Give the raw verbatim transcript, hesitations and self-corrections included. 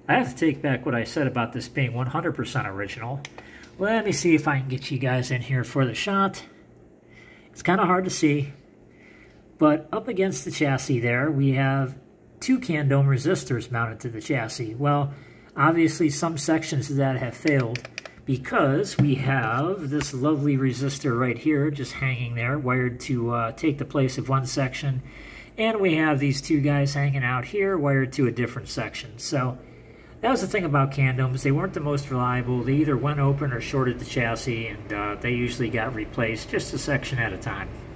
I have to take back what I said about this being one hundred percent original. Let me see if I can get you guys in here for the shot. It's kind of hard to see, but up against the chassis there, we have two Candome resistors mounted to the chassis. Well, obviously some sections of that have failed because we have this lovely resistor right here just hanging there, wired to uh, take the place of one section, and we have these two guys hanging out here wired to a different section. So that was the thing about Candomes. They weren't the most reliable. They either went open or shorted the chassis, and uh, they usually got replaced just a section at a time.